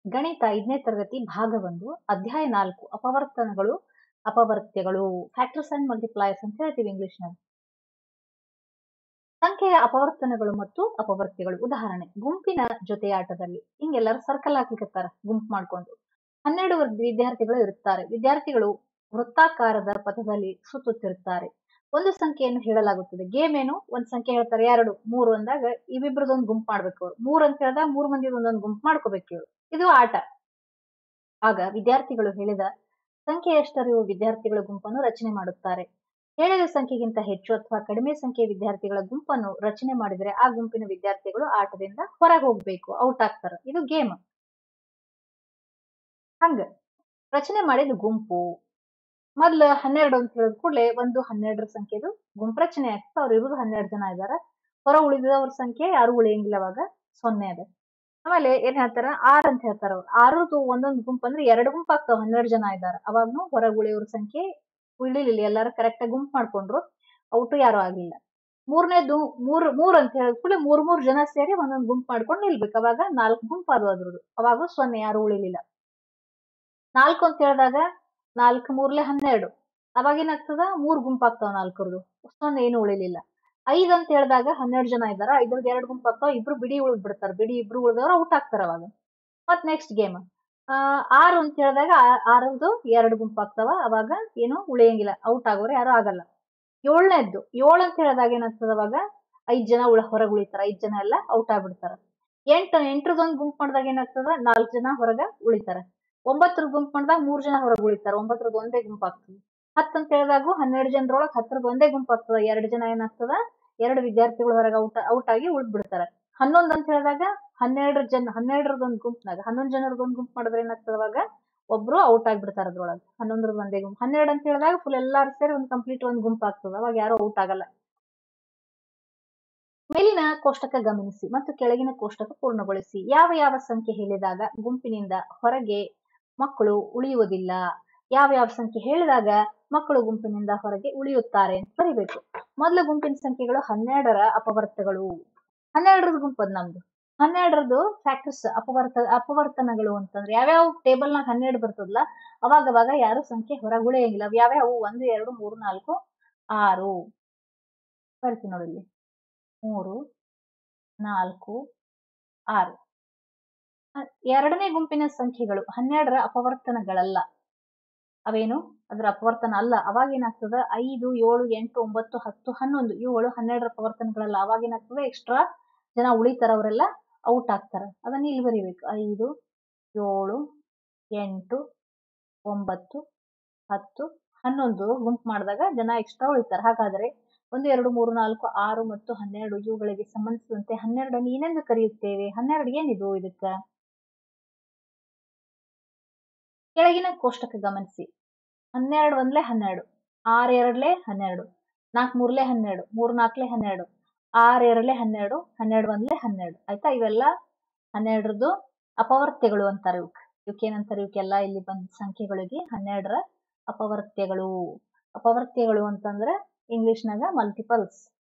ಗಣಿತ 5ನೇ ತರಗತಿ ಭಾಗ 1 ಅಧ್ಯಾಯ 4 ಅಪವರ್ತನಗಳು ಅಪವರ್ತ್ಯಗಳು ಫ್ಯಾಕ್ಟರ್ಸ್ ಅಂಡ್ ಮಲ್ಟಿಪ್ಲೈಯರ್ಸ್ ಅಂತ ಹೇಳ್ತೀವಿ ಇಂಗ್ಲಿಷ್ನಲ್ಲಿ. ಸಂಖ್ಯೆಯ ಅಪವರ್ತನಗಳು ಮತ್ತು ಅಪವರ್ತ್ಯಗಳು. ಉದಾಹರಣೆ, ಗುಂಪಿನ ಜೊತೆಯಾಟದಲ್ಲಿ ಹಿಂಗೆಲ್ಲರೂ ಸರ್ಕಲ್ ಹಾಕ್ಲಿಕ್ಕತ್ತಾರ ಗುಂಪು ಮಾಡ್ಕೊಂಡು. 12 ವಿದ್ಯಾರ್ಥಿಗಳು ಇರುತ್ತಾರೆ. ವಿದ್ಯಾರ್ಥಿಗಳು ವೃತ್ತಾಕಾರದ ಪಥದಲ್ಲಿ ಸುತ್ತುತ್ತಿರುತ್ತಾರೆ. ಒಂದು ಸಂಖ್ಯೆಯನ್ನು ಹೇಳಲಾಗುತ್ತದೆ. ಗೇಮ್ ಏನು? ಒಂದ್ ಸಂಖ್ಯೆ ಹೇಳ್ತಾರೆ, 2, 3 ಅಂದಾಗ ಇವಿಬ್ರದೊಂದು ಗುಂಪು ಮಾಡ್ಬೇಕು ಅವ್ರು. 3 ಅಂತ ಹೇಳಿದಾಗ 3 ಮಂದಿ ಒಂದೊಂದು ಗುಂಪು ಮಾಡ್ಕೋಬೇಕು ಇವ್ರು. ಇದು ಆಟ. ಆಗ ವಿದ್ಯಾರ್ಥಿಗಳು ಹೇಳಿದ ಸಂಖ್ಯೆಯಷ್ಟರಿರುವ ವಿದ್ಯಾರ್ಥಿಗಳ ಗುಂಪನ್ನು ರಚನೆ ಮಾಡುತ್ತಾರೆ. ಹೇಳಿದ ಸಂಖ್ಯೆಗಿಂತ ಹೆಚ್ಚು ಅಥವಾ ಕಡಿಮೆ ಸಂಖ್ಯೆಯ ವಿದ್ಯಾರ್ಥಿಗಳ ಗುಂಪನ್ನು ರಚನೆ ಮಾಡಿದರೆ ಆ ಗುಂಪಿನ ವಿದ್ಯಾರ್ಥಿಗಳು ಆಟದಿಂದ ಹೊರಗೆ ಹೋಗ್ಬೇಕು, ಔಟ್ ಆಗ್ತಾರ. ಇದು ಗೇಮ್. ಹಂಗ ರಚನೆ ಮಾಡಿದ ಗುಂಪು ಮೊದ್ಲು 12 ಅಂತ ಹೇಳಿದ ಕೂಡಲೇ ಒಂದು 12 ಸಂಖ್ಯೆದು ಗುಂಪು ರಚನೆ ಆಗ್ತದೆ. ಅವ್ರು ಇರುವುದು 12 ಜನ ಇದಾರ. ಹೊರ ಉಳಿದವ್ರ ಸಂಖ್ಯೆ ಯಾರು ಉಳಿಯಂಗಿಲ್ಲ, ಅವಾಗ 0 ಅದ. ಆಮೇಲೆ ಏನ್ ಹೇಳ್ತಾರ, 6 ಅಂತ ಹೇಳ್ತಾರ. ಅವ್ರು 6ದು ಒಂದೊಂದು ಗುಂಪು ಅಂದ್ರೆ 2 ಗುಂಪು ಆಗ್ತಾವ. 12 ಜನ ಇದಾರ. ಅವಾಗ್ನು ಹೊರಗೆ ಉಳಿಯೋರ ಸಂಖ್ಯೆ ಉಳಿಲಿಲ್ಲ. ಎಲ್ಲಾರು ಕರೆಕ್ಟ್ ಆಗಿ ಗುಂಪು ಮಾಡ್ಕೊಂಡ್ರು, ಔಟು ಯಾರು ಆಗ್ಲಿಲ್ಲ. 3ನೇದು 3 ಅಂತ ಹೇಳಿದ ಕೂಡಲೇ 3 ಜನ ಸೇರಿ ಒಂದೊಂದು ಗುಂಪು ಮಾಡ್ಕೊಂಡು ನಿಲ್ಬೇಕು. ಅವಾಗ 4 ಗುಂಪು ಅದು ಅದ್ರದ್ದು. ಅವಾಗ 0 ಯಾರು ಉಳಿಲಿಲ್ಲ. 4 ಅಂತ ಹೇಳಿದಾಗ 4 3 12. ಅವಾಗ ಏನಾಗ್ತದ, 3 ಗುಂಪು ಆಗ್ತಾವ 4ರದು. 0 ಏನು ಉಳಿಲಿಲ್ಲ. 5 ಅಂತ ಹೇಳಿದಾಗ 12 ಜನ ಇದಾರ. 5ರದ್ದು 2 ಗುಂಪು ಆಗ್ತಾವ. ಇಬ್ರು ಬಿಡಿ ಉಳಿದ್ ಬಿಡ್ತಾರ. ಬಿಡಿ ಇಬ್ರು ಉಳಿದವ್ರು ಔಟ್ ಆಗ್ತಾರ ಅವಾಗ. ಮತ್ ನೆಕ್ಸ್ಟ್ ಗೇಮ್ 6 ಅಂತ ಹೇಳಿದಾಗ 6ರದ್ದು 2 ಗುಂಪು ಆಗ್ತಾವ. ಅವಾಗ ಏನು ಉಳಿಯಂಗಿಲ್ಲ, ಔಟ್ ಆಗೋರು ಯಾರು ಆಗಲ್ಲ. 7ನೇದ್ದು 7 ಅಂತ ಹೇಳಿದಾಗ ಏನಾಗ್ತದ, ಅವಾಗ 5 ಜನ ಹೊರಗೆ ಉಳಿತಾರ. 5 ಜನ ಎಲ್ಲ ಔಟ್ ಆಗ್ಬಿಡ್ತಾರ. 8ರದೊಂದು ಗುಂಪು ಮಾಡಿದಾಗ ಏನಾಗ್ತದ, 4 ಜನ ಹೊರಗ ಉಳಿತಾರ. 9ರ ಗುಂಪು ಮಾಡಿದಾಗ 3 ಜನ ಹೊರಗೆ ಉಳಿತಾರ. 9ರದ್ದು ಒಂದೇ ಗುಂಪು ಆಗ್ತದೆ. 10 ಅಂತ ಹೇಳಿದಾಗ 12 ಜನರೊಳಗೆ 10ರದ್ದು ಒಂದೇ ಗುಂಪು ಆಗ್ತದ. 2 ಜನ ಏನಾಗ್ತದ, 2 ವಿದ್ಯಾರ್ಥಿಗಳು ಹೊರಗೆ ಔಟ್ ಆಗಿ ಉಳಿದ್ ಬಿಡ್ತಾರ. 11 ಅಂತ ಹೇಳಿದಾಗ 12ರದೊಂದು ಗುಂಪ್ನಾಗ 11 ಜನರದೊಂದು ಗುಂಪು ಮಾಡಿದ್ರೆ ಏನಾಗ್ತದ, ಅವಾಗ ಒಬ್ರು ಔಟ್ ಆಗ್ಬಿಡ್ತಾರ ಅದ್ರೊಳಗೆ. 11ರದ್ದು ಒಂದೇ ಗುಂಪು. 12 ಅಂತ ಹೇಳಿದಾಗ ಫುಲ್ ಎಲ್ಲಾರು ಸೇರಿ ಒಂದು ಕಂಪ್ಲೀಟ್ ಒಂದು ಗುಂಪು ಆಗ್ತದ. ಅವಾಗ ಯಾರು ಔಟ್ ಆಗಲ್ಲ. ಮೇಲಿನ ಕೋಷ್ಟಕ ಗಮನಿಸಿ ಮತ್ತು ಕೆಳಗಿನ ಕೋಷ್ಟಕ ಪೂರ್ಣಗೊಳಿಸಿ. ಯಾವ ಯಾವ ಸಂಖ್ಯೆ ಹೇಳಿದಾಗ ಗುಂಪಿನಿಂದ ಹೊರಗೆ ಮಕ್ಕಳು ಉಳಿಯುವುದಿಲ್ಲ, ಯಾವ ಯಾವ ಸಂಖ್ಯೆ ಹೇಳಿದಾಗ ಮಕ್ಕಳು ಗುಂಪಿನಿಂದ ಹೊರಗೆ ಉಳಿಯುತ್ತಾರೆ ಅಂತ ಬರಿಬೇಕು. ಮೊದಲ ಗುಂಪಿನ ಸಂಖ್ಯೆಗಳು 12ರ ಅಪವರ್ತಗಳು. 12ರದ್ದು ಗುಂಪು ಅದ್ ನಮ್ದು. 12ರದ್ದು ಫ್ಯಾಕ್ಟರ್ಸ್ ಅಪವರ್ತನಗಳು ಅಂತಂದ್ರೆ ಯಾವ್ಯಾವ ಟೇಬಲ್ ನಾಗ 12 ಬರ್ತದಲ್ಲ, ಅವಾಗ ಯಾರು ಸಂಖ್ಯೆ ಹೊರಗೆ ಉಳಿಯಂಗಿಲ್ಲ. ಅವ್ ಯಾವ್ಯಾವು? 1 2 3 4 6 ಬರ್ತೀನಿ ನೋಡಿ ಇಲ್ಲಿ. 3 4 6. ಎರಡನೇ ಗುಂಪಿನ ಸಂಖ್ಯೆಗಳು 12ರ ಅಪವರ್ತನಗಳಲ್ಲ. ಅವೇನು? ಅದರ ಅಪವರ್ತನ ಅಲ್ಲ. ಅವಾಗ ಏನಾಗ್ತದ, 5 7 8 9 10 11 ಇವುಗಳು 12ರ ಅಪವರ್ತನಗಳಲ್ಲ. ಅವಾಗ ಏನಾಗ್ತದೆ, ಎಕ್ಸ್ಟ್ರಾ ಜನ ಉಳಿತಾರ, ಅವರೆಲ್ಲ ಔಟ್ ಆಗ್ತಾರ. ಅದನ್ನ ಇಲ್ಲಿ ಬರಿಬೇಕು. 5 7 8 9 10 11 ಗುಂಪು ಮಾಡಿದಾಗ ಜನ ಎಕ್ಸ್ಟ್ರಾ ಉಳಿತಾರ. ಹಾಗಾದ್ರೆ 1 2 3 4 6 ಮತ್ತು 12 ಇವುಗಳಿಗೆ ಸಂಬಂಧಿಸಿದಂತೆ 12 ಏನೆಂದು ಕರೆಯುತ್ತೇವೆ? 12 ಏನಿದು? ಇದಕ್ಕ ಕೆಳಗಿನ ಕೋಷ್ಟಕ ಗಮನಿಸಿ. 12 1 12, 6 2 12, 4 3 12, 3 4 12, 6 2 12, 12 1 12. ಆಯ್ತಾ? ಇವೆಲ್ಲ 12ರದ್ದು ಅಪವರ್ತ್ಯಗಳು ಅಂತಾರೆ. ಇವಕ್ಕೇನಂತಾರೆ? ಇವಕ್ಕೆಲ್ಲ ಇಲ್ಲಿ ಬಂದ ಸಂಖ್ಯೆಗಳಿಗೆ 12ರ ಅಪವರ್ತ್ಯಗಳು. ಅಪವರ್ತ್ಯಗಳು ಅಂತಂದ್ರೆ ಇಂಗ್ಲಿಷ್ನಾಗ ಮಲ್ಟಿಪಲ್ಸ್.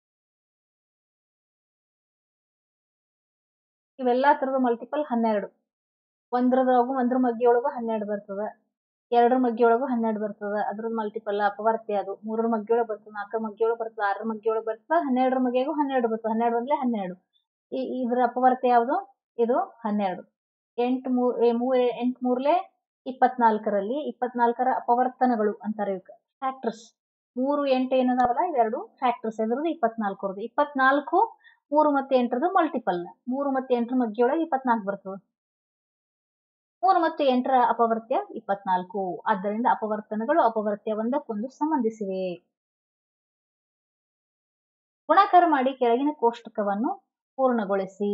ಇವೆಲ್ಲಾ ತರದ ಮಲ್ಟಿಪಲ್ 12. ಒಂದ್ರ ಮಗ್ಗಿಯೊಳಗು 12 ಬರ್ತದ. 2ರ ಮಗ್ಗಿಯೊಳಗು 12 ಬರ್ತದ. ಅದ್ರದ್ದು ಮಲ್ಟಿಪಲ್ ಅಪವರ್ತ್ಯ ಅದು. 3ರ ಮಗ್ಗಿಯೊಳಗೆ ಬರ್ತದ, 4ರ ಮಗ್ಗಿಯೊಳಗೆ ಬರ್ತದ, 6ರ ಮಗ್ಗಿಯೊಳಗೆ ಬರ್ತದ, 12ರ ಮಗ್ಗಿಯಾಗೂ 12 ಬರ್ತದ. 12 1 12. ಇದ್ರ ಅಪವರ್ತ್ಯ ಯಾವುದು? ಇದು 12. 8 3 24ರಲ್ಲಿ 24ರ ಅಪವರ್ತನಗಳು ಅಂತಾರೆ ಇವಕ್ಕೆ. ಫ್ಯಾಕ್ಟರ್ಸ್ 3 8 ಏನದಾವಲ್ಲ, ಇವೆರಡು ಫ್ಯಾಕ್ಟರ್ಸ್. ಎದ್ರದ್ದು? 24ರದ್ದು. 24 3 ಮತ್ತೆ 8ರದ್ದು ಮಲ್ಟಿಪಲ್. 3 ಮತ್ತೆ 8ರ ಮಗ್ಗಿಯೊಳಗೆ 24 ಬರ್ತದೆ. 3 ಮತ್ತು 8ರ ಅಪವರ್ತ್ಯ 24. ಆದ್ದರಿಂದ ಅಪವರ್ತನಗಳು ಅಪವರ್ತ್ಯ ಒಂದಕ್ಕೊಂದು ಸಂಬಂಧಿಸಿವೆ. ಗುಣಾಕಾರ ಮಾಡಿ ಕೆಳಗಿನ ಕೋಷ್ಟಕವನ್ನು ಪೂರ್ಣಗೊಳಿಸಿ.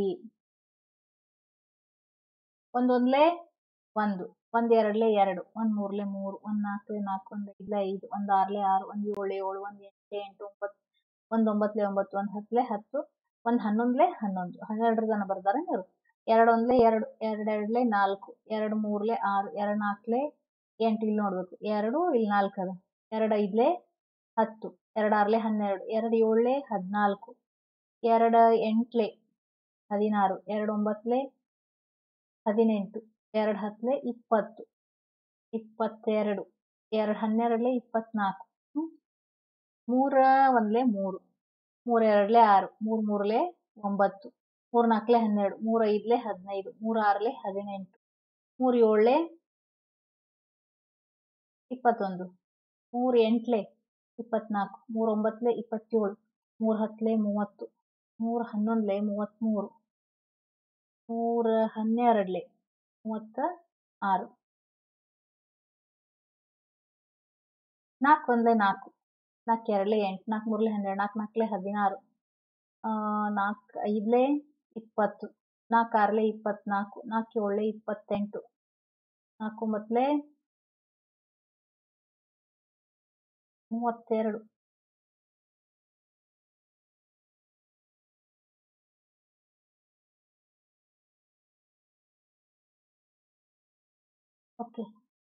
1 1 1, 1 2 2, 1 3 3, 1 4 4, 1 5 5, 1 6 6, 1 7 7, 1 8 8, 1 9 9, 1 10 10, 1 11 11. 12ರದನ್ನ ಬರ್ದಾರೆ ನೀವು. 2 1 2, 2 2 4, 2 3 6, 2 4 8. ಇಲ್ಲಿ ನೋಡ್ಬೇಕು. 2 ಇಲ್ಲಿ 4 ಅದ. 2 5 10, 2 6 12, 2 7 14, 2 8 16, 2 9 18, 2 ಹತ್ಲೆ 20, 22, 2 ಹನ್ನೆರಡ್ಲೆ 24, 3 ಒಂದ್ಲೆ 3, 3 ಎರಡ್ಲೆ 6, 3 ಮೂರ್ಲೆ 9, 3 ನಾಲ್ಕ್ಲೆ 12, 3 ಐದ್ಲೆ 15, 3 ಆರ್ಲೆ 18, 3 ಏಳ್ಲೆ 21, 3 ಎಂಟ್ಲೆ 24, 3 ಒಂಬತ್ಲೆ 27, 3 ಹತ್ಲೆ 30, 3 ಹನ್ನೊಂದ್ಲೆ 33, 3 ಹನ್ನೆರಡ್ಲೆ 36, 4 ಒಂದ್ಲೆ 4, 4 ಎರಡ್ಲೆ 8, 4 ಮೂರ್ಲೆ 12, 4 ನಾಲ್ಕ್ಲೆ 16, 4 ಐದ್ಲೆ 20, 4 ಆರ್ಲೆ 24, 4 ಏಳ್ಲೆ 28, 4 ಒಂಬತ್ಲೆ 32. ಓಕೆ.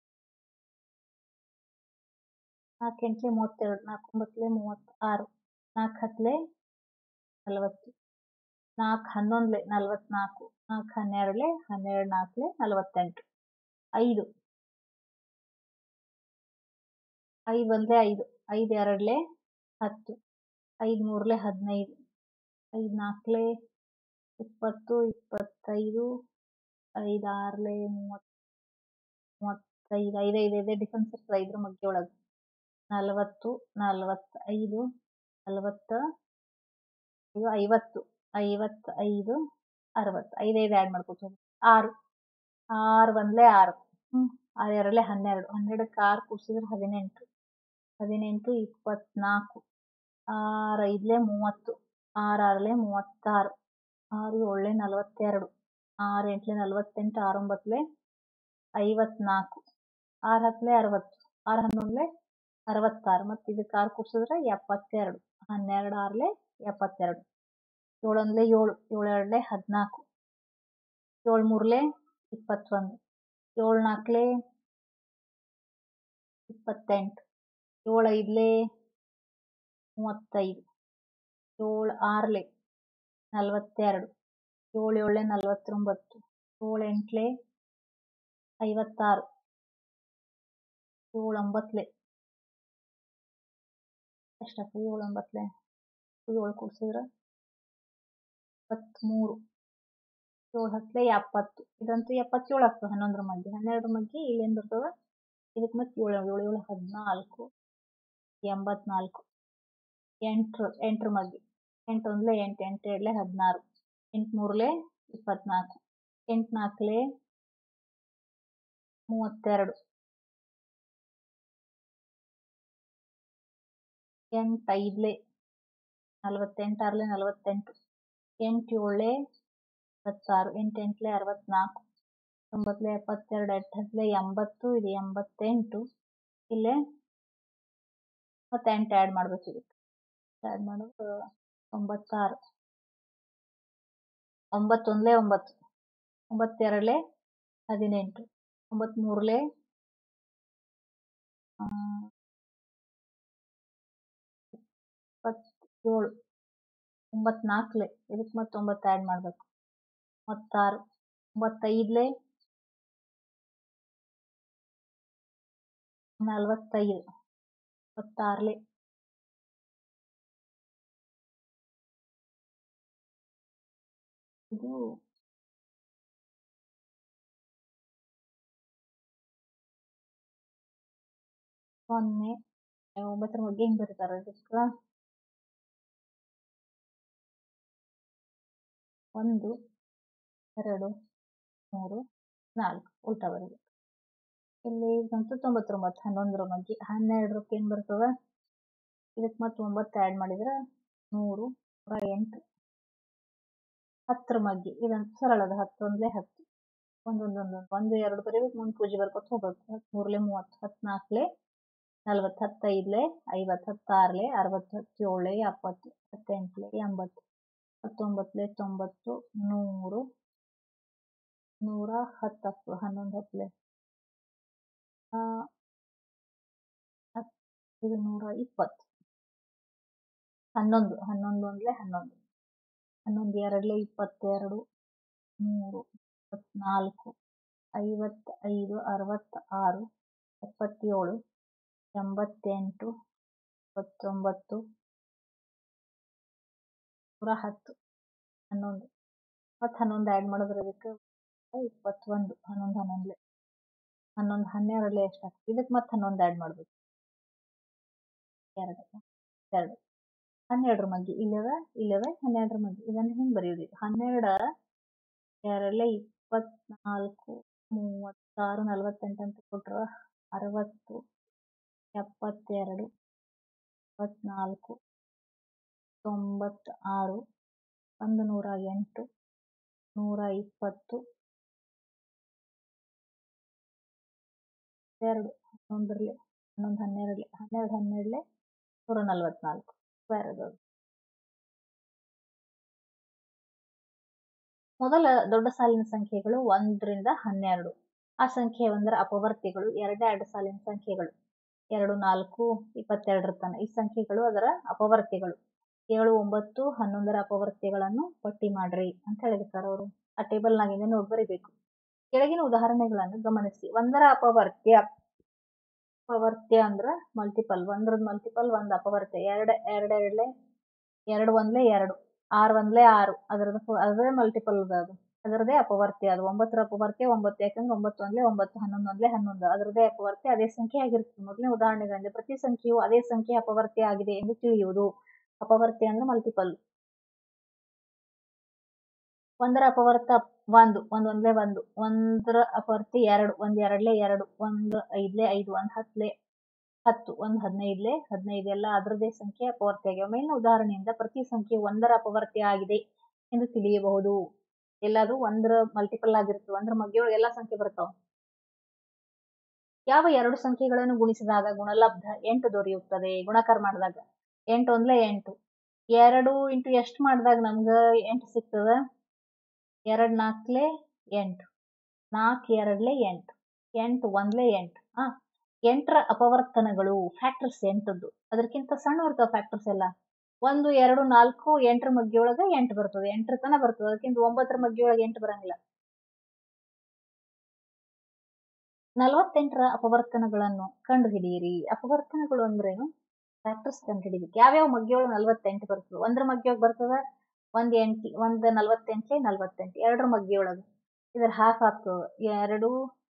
4 ಎಂಟ್ಲೆ 32, 4 ಒಂಬತ್ಲೆ 36, 4 ಹತ್ಲೆ 40, 4 ಹನ್ನೊಂದ್ಲೆ 44, 4 ಹನ್ನೆರಡ್ಲೆ 12, 4 48, 5, 5 ಒಂದ್ಲೆ 5, 5 ಎರಡ್ಲೆ 10, 5 ಮೂರ್ಲೆ 15, 5 ನಾಲ್ಕ್ಲೆ 20, 25, 5 ಆರ್ಲೆ 30, 35, 5 5 ಡಿಫೆನ್ಸ್ ಇರ್ತದೆ 5 ಮಗ್ಗಿ ಒಳಗೆ 40, 45, 40, 50, 55, 60, 5 5 ಆ್ಯಡ್ ಮಾಡ್ಕೊತ ಹೋಗಿ 6, 6 ಒಂದ್ಲೆ 6, 6 ಎರಡ್ಲೆ 12, 12ಕ್ಕೆ 6 ಕೂಡ್ಸಿದ್ರೆ 18, 18, 24, 6 ಐದ್ಲೆ 30, 6 ಆರ್ಲೆ 36, 6 ಏಳ್ಲೆ 42, 6 ಎಂಟ್ಲೆ 48, 6 ಒಂಬತ್ಲೆ 54, 6 ಹತ್ಲೆ 60, 6 ಹನ್ನೊಂದ್ಲೆ 66, ಮತ್ತು ಇದಕ್ಕೆ 6 ಕೂಡ್ಸಿದ್ರೆ 72, 12 ಆರ್ಲೆ 72, 7 ಒಂದ್ಲೆ 7, 7 ಎರಡ್ಲೆ 14, 7 ಮೂರ್ಲೆ 21, 7 ನಾಲ್ಕ್ಲೆ 28, 7 ಐದ್ಲೆ 35, 7 ಆರ್ಲೆ 42, 7 ಏಳ್ಲೆ 49, 7 ಎಂಟ್ಲೆ 56, 7 ಒಂಬತ್ಲೆ ಎಷ್ಟಾಗ್ತದೆ 7 ಒಂಬತ್ಲೆ 7 ಕೂಡ್ಸಿದ್ರೆ 23, 7 ಹತ್ಲೆ 70, ಇದಂತೂ 77 ಆಗ್ತದೆ 11 ಮಗ್ಗಿ 12 ಮಗ್ಗಿ ಇಲ್ಲಿ ಏನು ಬರ್ತದೆ ಇದಕ್ಕೆ ಮತ್ತೆ 7 7 7 14, 84, 8 ಮಗ್ಗಿ 8 ಒಂದ್ಲೆ 8, 8 ಎರಡ್ಲೆ 16, 8 ಮೂರ್ಲೆ 24, 8 ನಾಲ್ಕ್ಲೆ 32, 8 ಐದ್ಲೆ 48, ಆರ್ಲೆ 48, 8 ಏಳ್ಲೆ 26, 8 ಎಂಟ್ಲೆ 64, 9 72, 8 ಹತ್ಲೆ 80, ಇದು 88, ಇಲ್ಲೇ ಮತ್ತೆ 8 ಆ್ಯಡ್ ಮಾಡ್ಬೇಕು ಇದಕ್ಕೆ ಆ್ಯಡ್ ಮಾಡೋದು 96, 9 ಒಂದ್ಲೆ 9, 9 ಎರಡ್ಲೆ 18, 9 ಮೂರ್ಲೆ 27, 9 ನಾಲ್ಕ್ಲೆ ಇದಕ್ಕೆ ಮತ್ತೆ 9 ಆ್ಯಡ್ ಮಾಡ್ಬೇಕು 36, 9 ಐದ್ಲೆ 45, 26ಲೆ ಇದು 0, 9ರ ಬಗ್ಗೆ ಹಿಂಗೆ ಬರೀತಾರೆ ಇದಕ್ಕೆ 1, 2, 3, 4 ಉಲ್ಟಾ ಬರೀಬೇಕು ಇಲ್ಲಿ ಬಂತು 99, 11ರ ಬಗ್ಗೆ 12ರಕ್ಕೆ ಏನು ಬರ್ತದೆ ಇದಕ್ಕೆ ಮತ್ತೆ 9 ಆ್ಯಡ್ ಮಾಡಿದ್ರೆ 100, 108, 10ರ ಮಗ್ಗಿ ಇದಂತೂ ಸರಳ ಅದು 10 ಒಂದ್ಲೆ 10, 1 1 1 2 ಬರೀಬೇಕು ಮುಂದೆ ಪೂಜೆ ಬರ್ಕೊತ ಹೋಗ್ಬೇಕು 10 ಮೂರ್ಲೆ 30, 14ಲೆ 40, 15ಲೆ 50, 16ಲೆ 60, 17ಲೆ 70, 18ಲೆ 80, 19ಲೆ 90, 100, 110 11 ಹತ್ಲೆ ಇದು 120, 11 11 ಒಂದ್ಲೆ 11, 11 ಎರಡ್ಲೆ 22, 3, 24, 55, 66, 77, 88, 99, 110, 11 ಮತ್ತು 11 ಆ್ಯಡ್ ಮಾಡಿದ್ರೆ ಇದಕ್ಕೆ 21, 11 11 11 12 ಎಷ್ಟಾಗ್ತದೆ ಇದಕ್ಕೆ ಮತ್ತೆ 11 ಆ್ಯಡ್ ಮಾಡಬೇಕು 2 2 12 ಮಗ್ಗಿ ಇಲ್ಲವೆ 12 ಮಗ್ಗಿ ಇದನ್ನು ಹಿಂಗೆ ಬರೆಯೋದು 12 2 24 36 48 ಅಂತ ಕೊಟ್ರೆ 60 72 24 96 108 120 2 11 12 12 144 ಸ್ಕ್ವೇರ್ ಅದು ಮೊದಲ ದೊಡ್ಡ ಸಾಲಿನ ಸಂಖ್ಯೆಗಳು 1 ರಿಂದ 12 ಆ ಸಂಖ್ಯೆ 1ರ ಅಪವರ್ತ್ಯಗಳು ಎರಡೆರಡು ಸಾಲಿನ ಸಂಖ್ಯೆಗಳು 2 4 22 ತನ ಈ ಸಂಖ್ಯೆಗಳು ಅದರ ಅಪವರ್ತ್ಯಗಳು 7 9 11ರ ಅಪವರ್ತ್ಯಗಳನ್ನು ಪಟ್ಟಿ ಮಾಡ್ರಿ ಅಂತ ಹೇಳಿರ್ತಾರೆ ಅವರು ಆ ಟೇಬಲ್ನಾಗಿಂದ ನೋಡಿ ಬರಿಬೇಕು ಕೆಳಗಿನ ಉದಾಹರಣೆಗಳನ್ನು ಗಮನಿಸಿ 1ರ ಅಪವರ್ತ್ಯ ಅಂದ್ರೆ ಮಲ್ಟಿಪಲ್ 1ರದ ಮಲ್ಟಿಪಲ್ 1 ಅಪವರ್ತ್ಯ 2 2 2 ಒಂದ್ಲೆ 2 6 ಒಂದ್ಲೆ 6 ಅದರದೇ ಮಲ್ಟಿಪಲ್ ಅದು ಅದರದೇ ಅಪವರ್ತ್ಯ ಅದು 9ರ ಅಪವರ್ತ್ಯ 9 ಯಾಕಂದ್ರೆ 9 ಒಂದ್ಲೆ 9 11 ಒಂದ್ಲೆ 11 ಅದರದೇ ಅಪವರ್ತ್ಯ ಅದೇ ಸಂಖ್ಯೆ ಆಗಿರುತ್ತೆ ಮೊದಲನೇ ಉದಾಹರಣೆಗಳಿಂದ ಪ್ರತಿ ಸಂಖ್ಯೆಯು ಅದೇ ಸಂಖ್ಯೆ ಅಪವರ್ತ್ಯ ಆಗಿದೆ ಎಂದು ತಿಳಿಯುವುದು ಅಪವರ್ತ್ಯ ಅಂದ್ರೆ ಮಲ್ಟಿಪಲ್ 1ರ ಅಪವರ್ತ್ಯ 1 ಒಂದ್ಲೆ 1 1ರ ಅಪವರ್ತ್ಯ 2 1 2ಲೆ 2 1 5ಲೆ 5 1 10ಲೆ 10 1 15ಲೆ 15 ಎಲ್ಲ ಅದರದೇ ಸಂಖ್ಯೆ ಅಪವರ್ತ್ಯ ಆಗಿವೆ ಮೇಲಿನ ಉದಾಹರಣೆಯಿಂದ ಪ್ರತಿ ಸಂಖ್ಯೆ 1ರ ಅಪವರ್ತ್ಯ ಆಗಿದೆ ಎಂದು ತಿಳಿಯಬಹುದು ಎಲ್ಲದು 1ರ ಮಲ್ಟಿಪಲ್ ಆಗಿರುತ್ತೆ 1ರ ಮಗ್ಗಿಯೊಳಗೆ ಎಲ್ಲ ಸಂಖ್ಯೆ ಬರ್ತಾವ ಯಾವ ಎರಡು ಸಂಖ್ಯೆಗಳನ್ನು ಗುಣಿಸಿದಾಗ ಗುಣಲಬ್ಧ 8 ದೊರೆಯುತ್ತದೆ ಗುಣಾಕಾರ ಮಾಡಿದಾಗ 8 ಒಂದ್ಲೆ 8 2 ಇಂಟು ಎಷ್ಟು ಮಾಡಿದಾಗ ನಮ್ಗೆ 8 ಸಿಗ್ತದ 2 4ಲೆ 8 4 2ಲೆ 8 8 ಒಂದ್ಲೆ 8 8ರ ಅಪವರ್ತನಗಳು ಫ್ಯಾಕ್ಟರ್ಸ್ 8ದ್ದು ಅದಕ್ಕಿಂತ ಸಣ್ಣ ಇರ್ತಾವ ಫ್ಯಾಕ್ಟರ್ಸ್ ಎಲ್ಲ 1 2 4 8ರ ಮಗ್ಗಿಯೊಳಗೆ 8 ಬರ್ತದೆ 8ರ ತನ ಬರ್ತದೆ ಅದಕ್ಕಿಂತ 9ರ ಮಗ್ಗಿಯೊಳಗೆ 8 ಬರಂಗಿಲ್ಲ 48ರ ಅಪವರ್ತನಗಳನ್ನು ಕಂಡುಹಿಡಿಯಿರಿ ಅಪವರ್ತನಗಳು ಅಂದ್ರೇನು ಫ್ಯಾಕ್ಟರ್ಸ್ ಕಂಡುಹಿಡಿಬೇಕು ಯಾವ್ಯಾವ ಮಗ್ಗಿಯೊಳಗೆ 48 ಬರ್ತದೆ 1ರ ಮಗ್ಗಿಯೊಳಗೆ ಬರ್ತದೆ 1 48 48 2ರ ಮಗ್ಗಿಯೊಳಗೆ ಇದ್ರ ಹಾಫ್ ಆಗ್ತದೆ 2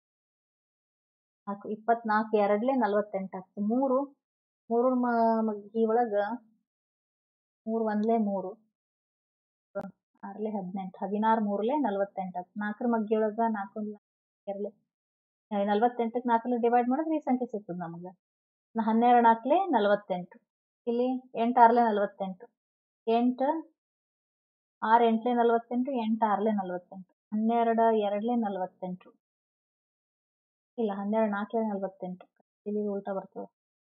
24 2ಲೆ 48 ಆಗ್ತದೆ 3 ಮಗ್ಗಿ ಒಳಗ 3 ಒಂದ್ಲೆ 3 6ಲೆ 18 16 3ಲೆ 48 ಆಗ್ತದೆ 4ರ ಮಗ್ಗಿಯೊಳಗ 4 2ಲೆ 48ಕ್ಕೆ 4ಲೆ ಡಿವೈಡ್ ಮಾಡಿದ್ರೆ ಈ ಸಂಖ್ಯೆ ಸಿಗ್ತದೆ ನಮಗೆ 12 4ಲೆ 48 ಇಲ್ಲಿ 8 6ಲೆ 48 8 6 8ಲೆ 48 8 6ಲೆ 48 12 2ಲೆ 48 ಇಲ್ಲ 12 4ಲೆ 48 ಇಲ್ಲಿ ಉಲ್ಟಾ ಬರ್ತದೆ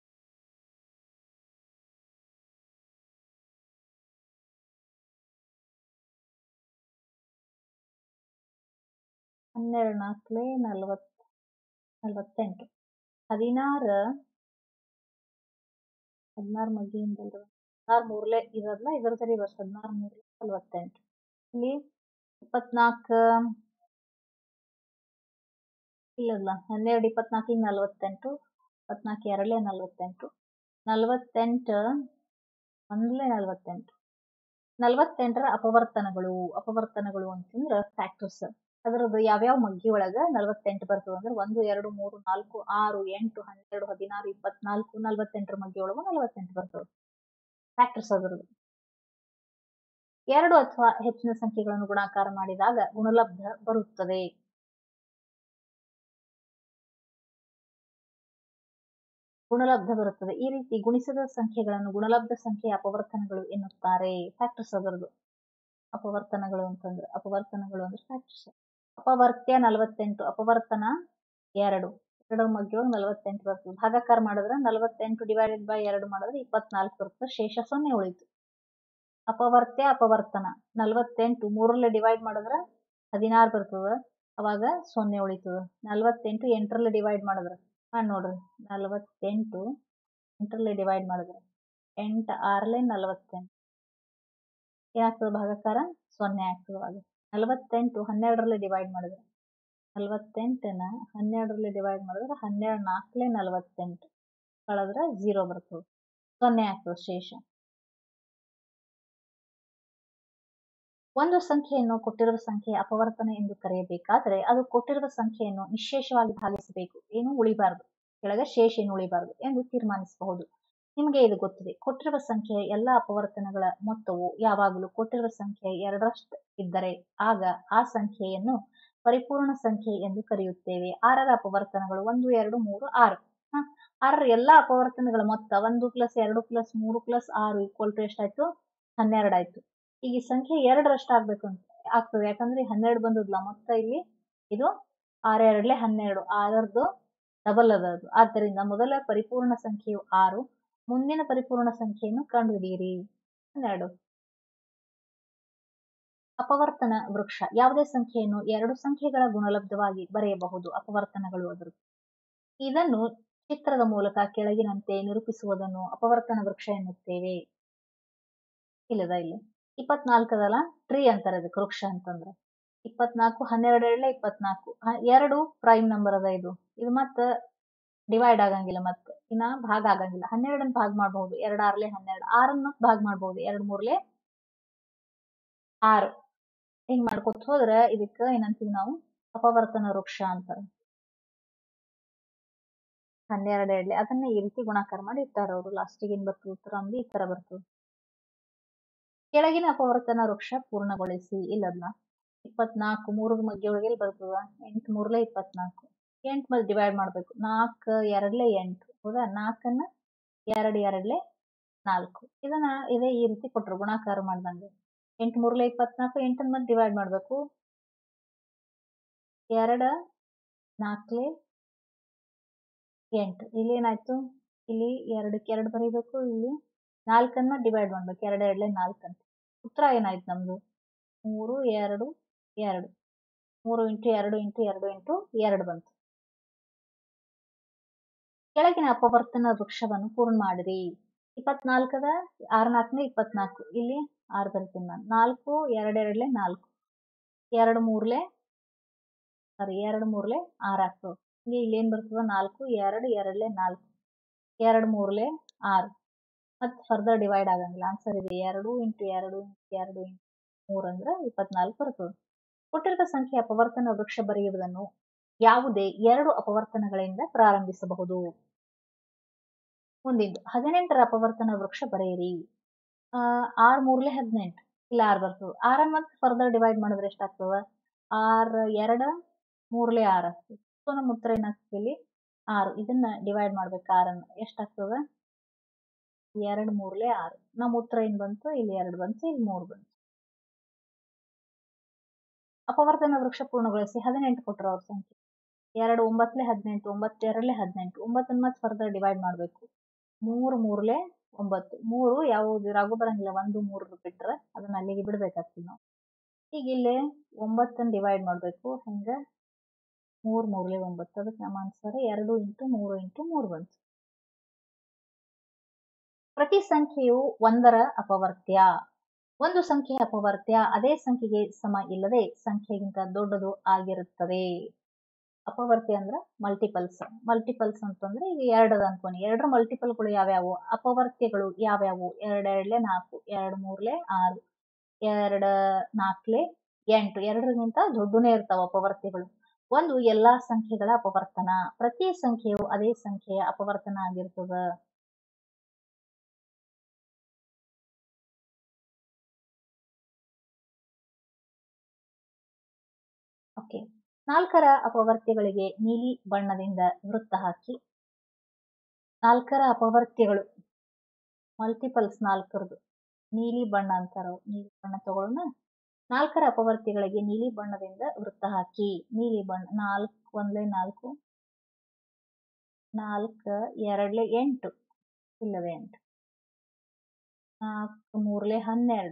12 4ಲೆ 48 16 ಮಗ್ಗಿಯಿಂದ 16 3ಲೆ ಇರೋದ್ಲ ಇದರ ಸರಿ ಬರ್ಸ್ 16 3ಲೆ 48 ಇಲ್ಲಿ 24 ಇಲ್ಲಲ್ಲ 12 24 48 24 2ಲೆ 48 48 ಒಂದ್ಲೆ 48 48ರ ಅಪವರ್ತನಗಳು ಅಂತಂದ್ರೆ ಫ್ಯಾಕ್ಟರ್ಸ್ ಅದರದ್ದು ಯಾವ್ಯಾವ ಮಗ್ಗಿ ಒಳಗ 48 ಬರ್ತದೆ ಅಂದ್ರೆ 1 2 3 4 6 8 12 16 24 48ರ ಮಗ್ಗಿ ಒಳಗೂ 48 ಬರ್ತದೆ ಫ್ಯಾಕ್ಟರ್ಸ್ ಅದರದ್ದು 2 ಅಥವಾ ಹೆಚ್ಚಿನ ಸಂಖ್ಯೆಗಳನ್ನು ಗುಣಾಕಾರ ಮಾಡಿದಾಗ ಗುಣಲಬ್ಧ ಬರುತ್ತದೆ ಈ ರೀತಿ ಗುಣಿಸಿದ ಸಂಖ್ಯೆಗಳನ್ನು ಗುಣಲಬ್ಧ ಸಂಖ್ಯೆಯ ಅಪವರ್ತನಗಳು ಎನ್ನುತ್ತಾರೆ ಫ್ಯಾಕ್ಟರ್ಸ್ ಅದರದ್ದು ಅಪವರ್ತನಗಳು ಅಂದ್ರೆ ಫ್ಯಾಕ್ಟರ್ಸ್ ಅಪವರ್ತ್ಯ 48 ಅಪವರ್ತನ 2 2ರ ಮಗ್ಗಿಯೊಳಗೆ 48 ಬರ್ತದೆ ಭಾಗಾಕಾರ ಮಾಡಿದ್ರೆ 48 ಡಿವೈಡೆಡ್ ಬೈ 2 ಮಾಡಿದ್ರೆ 24 ಬರ್ತದೆ ಶೇಷ 0 ಉಳಿತು ಅಪವರ್ತ್ಯ ಅಪವರ್ತನ 48 3ರಲ್ಲಿ ಡಿವೈಡ್ ಮಾಡಿದ್ರೆ 16 ಬರ್ತದೆ ಅವಾಗ 0 ಉಳಿತದೆ 48 8ರಲ್ಲಿ ಡಿವೈಡ್ ಮಾಡಿದ್ರೆ ನೋಡ್ರಿ 48 8ರಲ್ಲಿ ಡಿವೈಡ್ ಮಾಡಿದ್ರೆ 8 6ಲೆ 48 ಏನಾಗ್ತದೆ ಭಾಗಾಕಾರ 0 ಆಗ್ತದೆ ಅವಾಗ 48 12ರಲ್ಲಿ ಡಿವೈಡ್ ಮಾಡಿದ್ರೆ 48ನ 12ರಲ್ಲಿ ಡಿವೈಡ್ ಮಾಡಿದ್ರೆ 12 4 48 ಕಳೆದ್ರೆ 0 ಬರ್ತದೆ, 0 ಆಗ್ತದೆ ಶೇಷ. ಒಂದು ಸಂಖ್ಯೆಯನ್ನು ಕೊಟ್ಟಿರುವ ಸಂಖ್ಯೆಯ ಅಪವರ್ತನ ಎಂದು ಕರೆಯಬೇಕಾದರೆ ಅದು ಕೊಟ್ಟಿರುವ ಸಂಖ್ಯೆಯನ್ನು ನಿಶ್ಶೇಷವಾಗಿ ಭಾಗಿಸಬೇಕು, ಏನು ಉಳಿಬಾರದು, ಕೆಳಗೆ ಶೇಷ ಏನು ಉಳಿಬಾರದು ಎಂದು ತೀರ್ಮಾನಿಸಬಹುದು. ನಿಮಗೆ ಇದು ಗೊತ್ತಿದೆ. ಕೊಟ್ಟಿರುವ ಸಂಖ್ಯೆಯ ಎಲ್ಲ ಅಪವರ್ತನಗಳ ಮೊತ್ತವು ಯಾವಾಗಲೂ ಕೊಟ್ಟಿರುವ ಸಂಖ್ಯೆ 2ರಷ್ಟು ಇದ್ದರೆ ಆಗ ಆ ಸಂಖ್ಯೆಯನ್ನು ಪರಿಪೂರ್ಣ ಸಂಖ್ಯೆ ಎಂದು ಕರೆಯುತ್ತೇವೆ. 6ರ ಅಪವರ್ತನಗಳು 1 2 3 6. 6ರ ಎಲ್ಲ ಅಪವರ್ತನಗಳ ಮೊತ್ತ 1 + 2 + 3 + 6 = ಎಷ್ಟಾಯ್ತು? 12 ಆಯ್ತು. ಈಗ ಈ ಸಂಖ್ಯೆ 2ರಷ್ಟು ಆಗ್ಬೇಕು ಅಂತ ಆಗ್ತದೆ, ಯಾಕಂದ್ರೆ 12 ಬಂದದ್ಲ ಮೊತ್ತ ಇಲ್ಲಿ. ಇದು 6 2 12, 6ರದ್ದು ಡಬಲ್ ಅದ ಅದು. ಆದ್ದರಿಂದ ಮೊದಲ ಪರಿಪೂರ್ಣ ಸಂಖ್ಯೆಯು 6, ಮುಂದಿನ ಪರಿಪೂರ್ಣ ಸಂಖ್ಯೆಯನ್ನು ಕಂಡುಹಿಡಿಯಿರಿ. 12. ಅಪವರ್ತನ ವೃಕ್ಷ. ಯಾವುದೇ ಸಂಖ್ಯೆಯನ್ನು 2 ಸಂಖ್ಯೆಗಳ ಗುಣಲಬ್ಧವಾಗಿ ಬರೆಯಬಹುದು. ಅಪವರ್ತನಗಳು ಅದ್ರ. ಇದನ್ನು ಚಿತ್ರದ ಮೂಲಕ ಕೆಳಗಿನಂತೆ ನಿರೂಪಿಸುವುದನ್ನು ಅಪವರ್ತನ ವೃಕ್ಷ ಎನ್ನುತ್ತೇವೆ. ಇಲ್ಲದ ಇಲ್ಲಿ 24 ಅದಲ್ಲ, ಟ್ರೀ ಅಂತಾರೆ ಅದಕ್ಕೆ, ವೃಕ್ಷ ಅಂತಂದ್ರೆ. 24 12 2 24, 2 ಪ್ರೈಮ್ ನಂಬರ್ ಅದ. ಇದು ಮತ್ತೆ ಡಿವೈಡ್ ಆಗಂಗಿಲ್ಲ, ಮತ್ತೆ ಇನ್ನ ಭಾಗ ಆಗಂಗಿಲ್ಲ. 12 ಭಾಗ ಮಾಡಬಹುದು, 2 6 12. 6 ಭಾಗ ಮಾಡಬಹುದು, 2 3 6. ಹಿಂಗ್ ಮಾಡ್ಕೊತ ಹೋದ್ರೆ ಇದಕ್ಕ ಏನಂತೀವಿ ನಾವು? ಅಪವರ್ತನ ವೃಕ್ಷ ಅಂತಾರೆ. 12 2 ಅದನ್ನ ಈ ರೀತಿ ಗುಣಾಕಾರ ಮಾಡಿ ಇಟ್ಟಾರ ಅವರು. ಲಾಸ್ಟಿಗೆ ಏನ್ ಬರ್ತದೆ ಉತ್ತರ ಅಂದ್ರೆ ಈ ತರ ಬರ್ತದೆ. ಕೆಳಗಿನ ಅಪವರ್ತನ ವೃಕ್ಷ ಪೂರ್ಣಗೊಳಿಸಿ. ಇಲ್ಲದ್ನ 24 3 ಮಧ್ಯ ಒಳಗೆ ಬರ್ತದ. 8 3 24. 8 ಮೇಲೆ ಡಿವೈಡ್ ಮಾಡ್ಬೇಕು. 4 2 8, ಹೌದಾ? 4ನ್ನ 2 2 4. ಇದನ್ನ ಇದೇ ಈ ರೀತಿ ಕೊಟ್ರು ಗುಣಾಕಾರ ಮಾಡ್ದಂಗೆ. 8 3 24, 8 ಮೇಲೆ ಡಿವೈಡ್ ಮಾಡ್ಬೇಕು. 2 4 8. ಇಲ್ಲಿ ಏನಾಯ್ತು? ಇಲ್ಲಿ 2ಕ್ಕೆ 2 ಬರೀಬೇಕು, ಇಲ್ಲಿ 4ನ್ನ ಡಿವೈಡ್ ಮಾಡ್ಬೇಕು. 2 2 4 ಅಂತ. ಉತ್ತರ ಏನಾಯ್ತು ನಮ್ದು? 3 2 2. 3 × 2 × 2 × 2 ಬಂತು. ಕೆಳಗಿನ ಅಪವರ್ತನ ವೃಕ್ಷವನ್ನು ಪೂರ್ಣ ಮಾಡಿರಿ. 24ದ 6 4 24. ಇಲ್ಲಿ 6 ಬರಿತೀನಿ ನಾನು. 4 2 2 4. 2 3 6 ಆಗ್ತದೆ. ಇಲ್ಲಿ ಏನ್ ಬರ್ತದ? 4 2 2 4. 2 3 6. ಮತ್ತೆ ಫರ್ದರ್ ಡಿವೈಡ್ ಆಗಂಗಿಲ್ಲ. ಆನ್ಸರ್ ಇದೆ 2 × 2 × 2 × 3 ಅಂದ್ರೆ 24 ಬರ್ತದೆ. ಕೊಟ್ಟಿರುವ ಸಂಖ್ಯೆ ಅಪವರ್ತನ ವೃಕ್ಷ ಬರೆಯುವುದನ್ನು ಯಾವುದೇ 2 ಅಪವರ್ತನಗಳಿಂದ ಪ್ರಾರಂಭಿಸಬಹುದು. ಮುಂದಿದ್ದು 18ರ ಅಪವರ್ತನ ವೃಕ್ಷ ಬರೆಯಿರಿ. 6 3 18. ಇಲ್ಲ 6 ಬರ್ತದೆ. 6 ಮತ್ತೆ ಫರ್ದರ್ ಡಿವೈಡ್ ಮಾಡಿದ್ರೆ ಎಷ್ಟಾಗ್ತದೆ? 6 2 3 6 ಆಗ್ತದೆ. ಸೊ ನಮ್ಮ ಉತ್ತರ ಏನಾಗ್ತದೆ ಇಲ್ಲಿ? 6. ಇದನ್ನ ಡಿವೈಡ್ ಮಾಡ್ಬೇಕು. 6ನ್ನ ಎಷ್ಟಾಗ್ತದೆ? 2 3 6. ನಮ್ಮ ಉತ್ತರ ಏನ್ ಬಂತು? ಇಲ್ಲಿ 2 ಬಂತು, ಇಲ್ಲಿ 3 ಬಂತು. ಅಪವರ್ತನ ವೃಕ್ಷ ಪೂರ್ಣಗೊಳಿಸಿ. 18 ಕೊಟ್ಟರು ಅವ್ರ ಸಂಖ್ಯೆ. 2 9 18, 9 2 18. 9 ಮತ್ತೆ ಫರ್ದರ್ ಡಿವೈಡ್ ಮಾಡ್ಬೇಕು. 3 3 9. 3 ಯಾವ್ದು ರಾಗು ಬರಂಗಿಲ್ಲ, 1 3 ಬಿಟ್ರೆ ಅದನ್ನ ಅಲ್ಲಿಗೆ ಬಿಡ್ಬೇಕಾಗ್ತದೆ ನಾವು. ಈಗ ಇಲ್ಲಿ 9 ಡಿವೈಡ್ ಮಾಡ್ಬೇಕು. ಹೆಂಗ? 3 3 9. ಅದಕ್ಕೆ ನಮ್ಮ ಆನ್ಸರ್ 2 × 3 × 3 ಬಂತು. ಪ್ರತಿ ಸಂಖ್ಯೆಯು 1ರ ಅಪವರ್ತ್ಯ. ಒಂದು ಸಂಖ್ಯೆಯ ಅಪವರ್ತ್ಯ ಅದೇ ಸಂಖ್ಯೆಗೆ ಸಮ ಇಲ್ಲದೆ ಸಂಖ್ಯೆಗಿಂತ ದೊಡ್ಡದು ಆಗಿರುತ್ತದೆ. ಅಪವರ್ತ್ಯ ಅಂದ್ರೆ ಮಲ್ಟಿಪಲ್ಸ್. ಮಲ್ಟಿಪಲ್ಸ್ ಅಂತಂದ್ರೆ ಈಗ 2 ಅದ ಅನ್ಕೋನಿ. 2ರ ಮಲ್ಟಿಪಲ್ಗಳು ಯಾವ್ಯಾವು? ಅಪವರ್ತ್ಯಗಳು ಯಾವ್ಯಾವು? 2 2 4, 2 3 6, 2 4 8. 2ರಿಗಿಂತ ದೊಡ್ಡನೇ ಇರ್ತಾವ ಅಪವರ್ತ್ಯಗಳು. ಒಂದು ಎಲ್ಲಾ ಸಂಖ್ಯೆಗಳ ಅಪವರ್ತನ. ಪ್ರತಿ ಸಂಖ್ಯೆಯು ಅದೇ ಸಂಖ್ಯೆಯ ಅಪವರ್ತನ ಆಗಿರ್ತದ. ಓಕೆ. 4ರ ಅಪವರ್ತ್ಯಗಳಿಗೆ ನೀಲಿ ಬಣ್ಣದಿಂದ ವೃತ್ತ ಹಾಕಿ. 4ರ ಅಪವರ್ತ್ಯಗಳು ಮಲ್ಟಿಪಲ್ಸ್ 4ರದು ನೀಲಿ ಬಣ್ಣ ಅಂತಾರ. ನೀಲಿ ಬಣ್ಣ ತಗೊಳ್ಳೋಣ. 4ರ ಅಪವರ್ತ್ಯಗಳಿಗೆ ನೀಲಿ ಬಣ್ಣದಿಂದ ವೃತ್ತ ಹಾಕಿ. ನೀಲಿ ಬಣ್ಣ. 4 1 4, 4 2 8, ಇಲ್ಲವೇ 8. 4 3 12,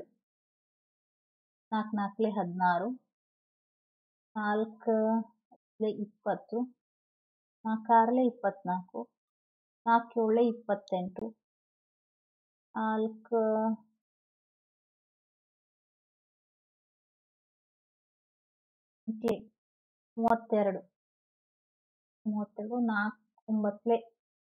4 4 16, 4 20, 4 6 24, 4 7 28, 4 28. 32 4 9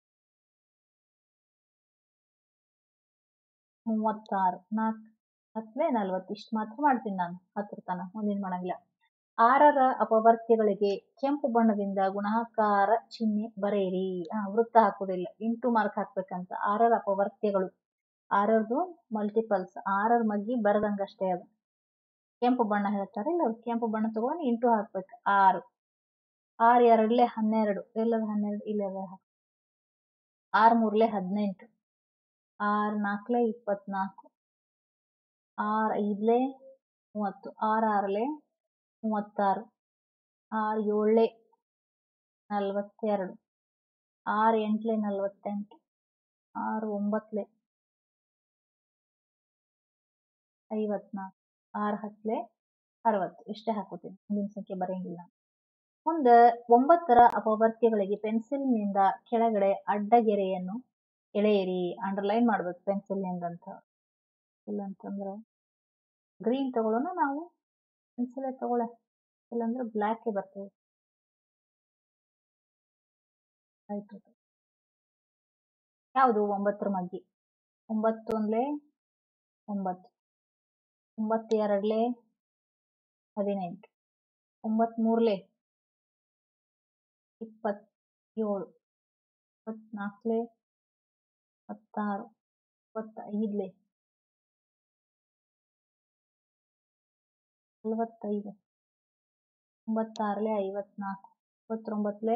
36 4 10 40 ಇಷ್ಟು ಮಾತ್ರ ಮಾಡ್ತೀನಿ ನಾನು 10 ತನ ಮುಂದಿನ ಮಾಡಂಗಿಲ್ಲ. 6ರ ಅಪವರ್ತ್ಯಗಳಿಗೆ ಕೆಂಪು ಬಣ್ಣದಿಂದ ಗುಣಾಕಾರ ಚಿಹ್ನೆ ಬರೆಯಿರಿ. ವೃತ್ತ ಹಾಕುದಿಲ್ಲ, ಇಂಟು ಮಾರ್ಕ್ ಹಾಕ್ಬೇಕಂತ. 6ರ ಅಪವರ್ತ್ಯಗಳು, 6ರದು ಮಲ್ಟಿಪಲ್ಸ್, 6ರ ಮಗ್ಗಿ ಬರದಂಗಷ್ಟೇ ಅದು. ಕೆಂಪು ಬಣ್ಣ ಹೇಳ್ತಾರೆ ಇಲ್ಲ, ಕೆಂಪು ಬಣ್ಣ ತಗೊಂಡು ಇಂಟು ಹಾಕ್ಬೇಕು. 6 6 2 12 ಎಲ್ಲದ 12 ಇಲ್ಲದ 6 3 18 6 4 24 6 5 30 6 6 36 6 7 42 6 8 48 6 9 54 6 10 60 ಇಷ್ಟೇ ಹಾಕೋತೀನಿ, ಮುಂದಿನ ಸಂಖ್ಯೆ ಬರೆಯಂಗಿಲ್ಲ. ಮುಂದೆ 9ರ ಅಪವರ್ತ್ಯಗಳಿಗೆ ಪೆನ್ಸಿಲ್ನಿಂದ ಕೆಳಗಡೆ ಅಡ್ಡಗೆರೆಯನ್ನು ಎಳೆಯಿರಿ. ಅಂಡರ್ಲೈನ್ ಮಾಡ್ಬೇಕು ಪೆನ್ಸಿಲ್ನಿಂದ ಅಂತ. ಇಲ್ಲಂತಂದ್ರೆ ಗ್ರೀನ್ ತಗೊಳ್ಳೋಣ, ನಾವು ಪೆನ್ಸಿಲೇ ತಗೊಳ್ಳ, ಇಲ್ಲಾಂದ್ರೆ ಬ್ಲ್ಯಾಕೇ ಬರ್ತದೆ. ಆಯ್ತು, ಯಾವುದು 9ರ ಮಗ್ಗಿ? 9 1 9 9 2 18 9 3 27 24 16 25 45 96 54 29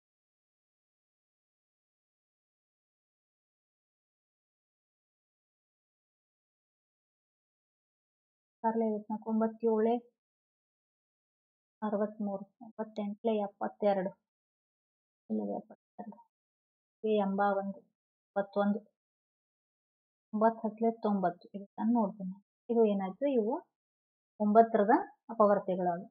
97 63 98 72 ಇಲ್ಲದೆ 72 81 91 9 10 90 ಇದನ್ನು ನೋಡ್ತೀನಿ. ಇದು ಏನಾಯ್ತು? ಇವು 9ರದ ಅಪವರ್ತ್ಯಗಳಾಗಿ.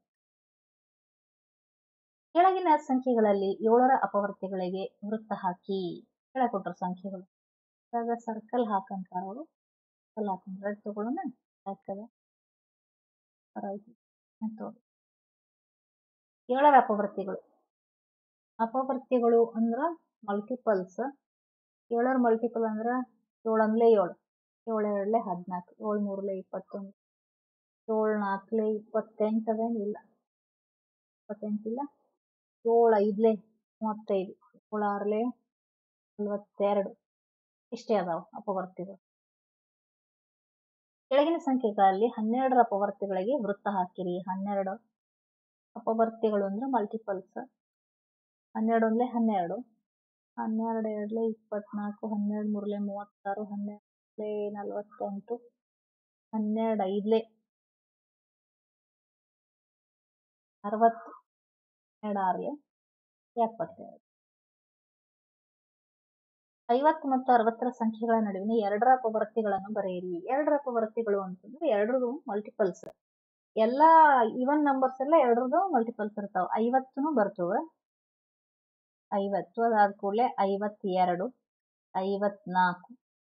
ಕೆಳಗಿನ ಸಂಖ್ಯೆಗಳಲ್ಲಿ 7ರ ಅಪವರ್ತ್ಯಗಳಿಗೆ ವೃತ್ತ ಹಾಕಿ. ಕೆಳಕೊಟ್ರ ಸಂಖ್ಯೆಗಳು ಸರ್ಕಲ್ ಹಾಕಂತಾರ ಅವರು. ಸರ್ಕಲ್ ಹಾಕಂದ್ರೆ ತಗೊಳ್ಳೋಣ. ಹಾಕದ 7ರ ಅಪವರ್ತ್ಯಗಳು. ಅಪವರ್ತ್ಯಗಳು ಅಂದ್ರ ಮಲ್ಟಿಪಲ್ಸ್. 7ರ ಮಲ್ಟಿಪಲ್ ಅಂದ್ರ 7 1 7 7 2 14 7 3 21 7 4 28 ಅದೇನು ಇಲ್ಲ, 28 ಇಲ್ಲ. 7 5 35 7 6 42 ಇಷ್ಟೇ ಅದಾವ ಅಪವರ್ತ್ಯಗಳು. ಕೆಳಗಿನ ಸಂಖ್ಯೆಗಳಲ್ಲಿ 12ರ ಅಪವರ್ತ್ಯಗಳಿಗೆ ವೃತ್ತ ಹಾಕಿರಿ. 12 ಅಪವರ್ತ್ಯಗಳು ಅಂದ್ರೆ ಮಲ್ಟಿಪಲ್ಸ್. 12 1 12 12 2 24 12 3 36 12 48 12 5 60 12 6 72. 50 ಮತ್ತು 60ರ ಸಂಖ್ಯೆಗಳ ನಡುವಿನ 2ರ ಅಪವರ್ತ್ಯಗಳನ್ನು ಬರೆಯಿರಿ. 2ರ ಅಪವರ್ತ್ಯಗಳು ಅಂತಂದ್ರೆ 2ರದು ಮಲ್ಟಿಪಲ್ಸ್. ಎಲ್ಲಾ ಇವನ್ ನಂಬರ್ಸ್ ಎಲ್ಲ 2ರದು ಮಲ್ಟಿಪಲ್ಸ್ ಇರ್ತಾವ. 50 ಬರ್ತವೆ. 50 ಅದಾದ ಕೂಡಲೇ 52 54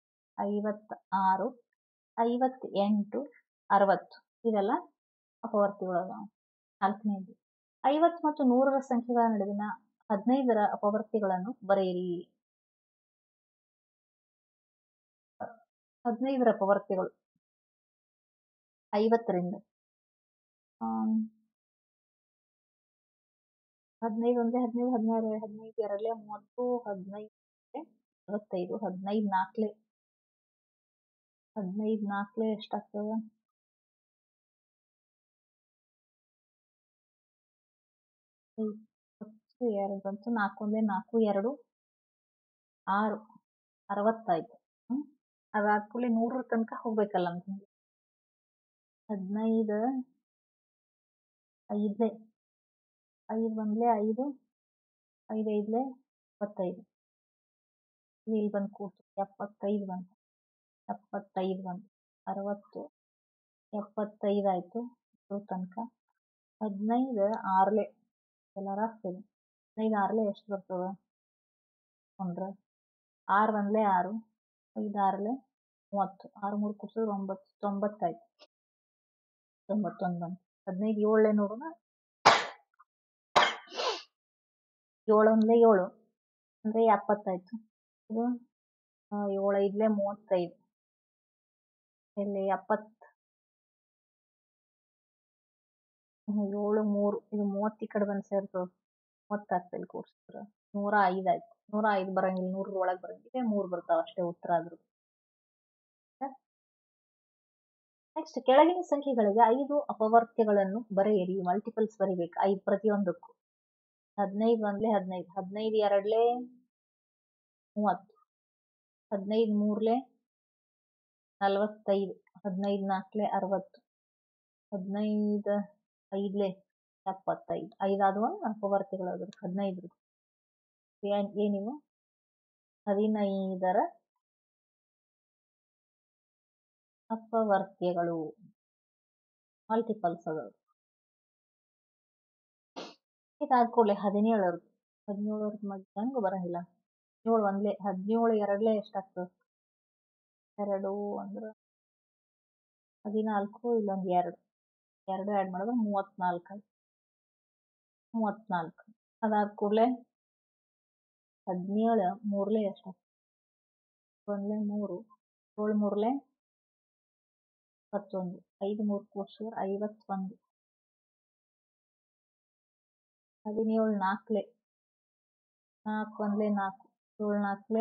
56 58 60 ಇದೆಲ್ಲ ಅಪವರ್ತ್ಯಗಳು ಅದಾವ. 4ನೇದು 50 ಮತ್ತು 100ರ ಸಂಖ್ಯೆಗಳ ನಡುವಿನ 15ರ ಅಪವರ್ತ್ಯಗಳನ್ನು ಬರೆಯಿರಿ. 15ರ ಅಪವರ್ತ್ಯಗಳು 50ರಿಂದ 15 1 15 16 15 2 30 15 65 15 4 15 4 ಎಷ್ಟಾಗ್ತದೆ? 2 ಬಂತು. 4 1 4 2 6 60 ಆಯ್ತು. ಅದಾದ ಕೂಡಲೇ 100ರ ತನಕ ಹೋಗ್ಬೇಕಲ್ಲ ನಮ್ಗೆ. 15 5 5 ಬಂದ್ಲೆ 5 5 5 75 ಇಲ್ಲಿ ಬಂದು ಕೂತು 75 ಬಂತು. 75 ಬಂತು. 60 75 ಆಯ್ತು ತನಕ. 15 6 ಎಲ್ಲಾರ ಆಗ್ತದೆ. 15 6 ಎಷ್ಟು ಬರ್ತದೆ? 1 6 1 6 5 6 30 6 3 ಕೂಡಿಸಿದ್ರೆ 9 90 ಆಯ್ತು. 91 ಬಂತು. 15 7 ನೋಡೋಣ. ಏಳು ಒಂದ್ಲೆ ಏಳು ಅಂದ್ರೆ 70 ಆಯ್ತು. ಇದು 7 ಐದ್ಲೆ 35 ಇಲ್ಲಿ 70. 7 3 ಇದು 30 ಈ ಕಡೆ ಬಂದು ಸೇರ್ತದೆ 30 ಆಗ್ತದೆ ಇಲ್ಲಿ ಕೂಡ್ಸಿದ್ರೆ 105 ಆಯ್ತು. 105 ಬರಂಗಿಲ್ಲ, 100 ಒಳಗೆ ಬರಂಗಿಲ್ಲ, 3 ಬರ್ತಾವ ಅಷ್ಟೇ ಉತ್ತರ ಆದ್ರು. ನೆಕ್ಸ್ಟ್ ಕೆಳಗಿನ ಸಂಖ್ಯೆಗಳಿಗೆ 5 ಅಪವರ್ತ್ಯಗಳನ್ನು ಬರೆಯಿರಿ. ಮಲ್ಟಿಪಲ್ಸ್ ಬರಿಬೇಕು 5 ಪ್ರತಿಯೊಂದಕ್ಕೂ. 15 ಒಂದ್ಲೆ 15, 15 ಎರಡ್ಲೆ 30, 15 ಮೂರ್ಲೆ 45, 15 ನಾಲ್ಕಲೆ 60, 15 ಐದ್ಲೆ 75. 5 ಆದವು ಅಪವರ್ತ್ಯಗಳು ಅದ್ರ 15. ಏನಿವು 15ರ ಅಪವರ್ತ್ಯಗಳು ಮಲ್ಟಿಪಲ್ಸ್ ಅದಾವ. ಇದಾದ ಕೂಡಲೇ 17 ಹೆಂಗ ಬರಂಗಿಲ್ಲ. 17 ಒಂದ್ಲೆ 17 ಎರಡ್ಲೆ ಎಷ್ಟಾಗ್ತದೆ 2 ಅಂದ್ರೆ 14, ಇಲ್ಲೊಂದು 2 ಆ್ಯಡ್ ಮಾಡಿದ್ರೆ 34. 34 ಅದಾದ ಕೂಡಲೇ 17 ಮೂರ್ಲೆ ಎಷ್ಟಾಗ್ತದೆ ಒಂದ್ಲೆ 3, 7 ಮೂರ್ಲೆ 21, 5 3 ಕೂಡ್ಸಿದ್ರೆ 51. 17 ನಾಲ್ಕಲೆ 4 ಒಂದ್ಲೆ 4, 7 ನಾಲ್ಕಲೆ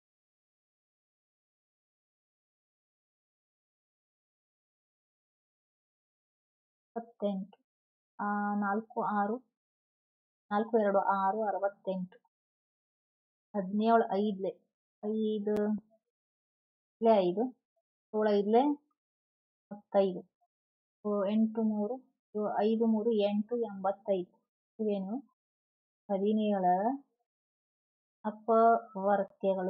28, 4 6, 4 2 6, 68. 17 ಐದ್ಲೆ 5 ಲೆ 5, 7 ಐದ್ಲೆ 35, 8 3, 5 3 8, 85. ಇವೇನು 17 ಅಪವರ್ತ್ಯಗಳು.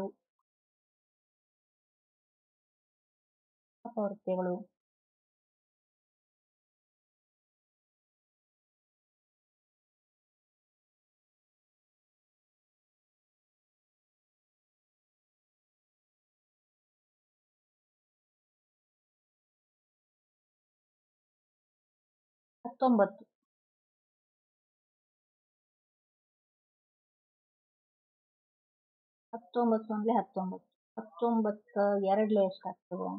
19 19 ಒಂದ್ಲೆ 19, 19 ಎರಡ್ಲೆ ಎಷ್ಟಾಗ್ತದೆ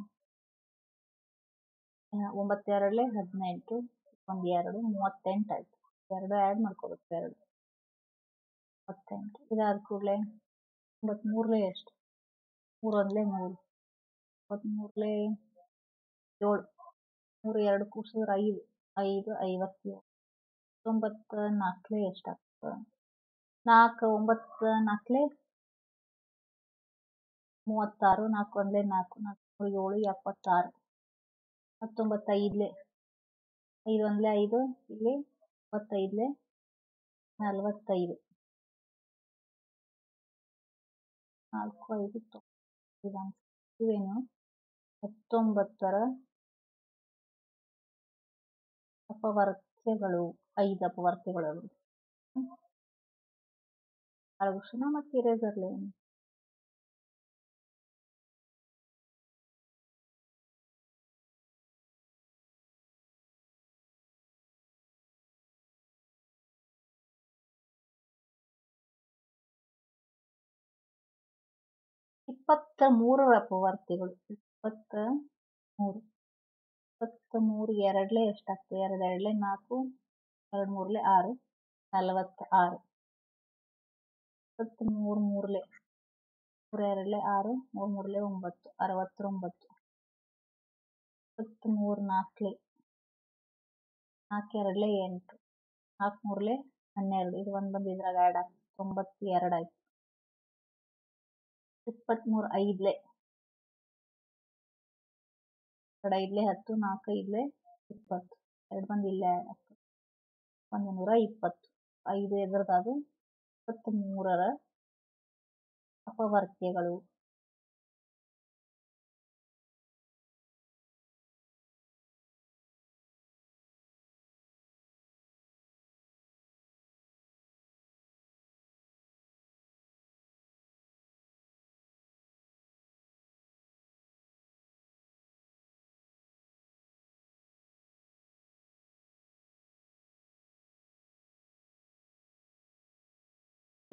9 ಎರಡ್ಲೆ 18, 1 2 38 ಆಯ್ತು. 2 ಆ್ಯಡ್ ಮಾಡ್ಕೋಬೇಕು 2 38. ಇದಾದ ಕೂಡಲೇ 93ಲೆ ಎಷ್ಟು 3 ಒಂದ್ಲೆ 3, 93ಲೆ 7, 3 2 ಕೂಡ್ಸಿದ್ರೆ 5, 5 57. 9 ನಾಲ್ಕಲೆ ಎಷ್ಟಾಗ್ತದೆ 4 9 ನಾಲ್ಕಲೆ 36, 4 ಒಂದ್ಲೆ 4, 4 7 76. 19 ಐದ್ಲೆ 5 ಒಂದ್ಲೆ 5, ಇಲ್ಲಿ 25ಲೆ 45. 4 5 ಇವೇನು 19ರ ಅಪವರ್ತ್ಯಗಳು. 5 ಅಪವರ್ತ್ಯಗಳು ಅಳಗುಷನ ಮತ್ತು ಇರೇಸರ್ಲೆ 23 ಅಪವರ್ತ್ಯಗಳು. 23 23 ಎರಡ್ಲೆ ಎಷ್ಟಾಗ್ತದೆ 2 ಎರಡ್ಲೆ 4, 2 ಮೂರ್ಲೆ 6, 46. 23 ಮೂರ್ಲೆ 3 ಎರಡ್ಲೆ 6, 3 ಮೂರ್ಲೆ 9, 69. 23 ನಾಲ್ಕಲೆ 4 ಎರಡ್ಲೆ 8, 4 ಮೂರ್ಲೆ 12. ಇದು ಒಂದು ಬಂದು ಇದ್ರಾಗ ಆ್ಯಡ್ ಆಗ್ತದೆ 92 ಆಯ್ತು. 23 ಐದ್ಲೆ 2 ಐದ್ಲೆ 10, 4 ಐದ್ಲೆ 20. 2 ಬಂದು ಇಲ್ಲೇ ಆ್ಯಡ್ ಆಗ್ತದೆ 120. 5 ಎದ್ರದ್ದು 23ರ ಅಪವರ್ತ್ಯಗಳು.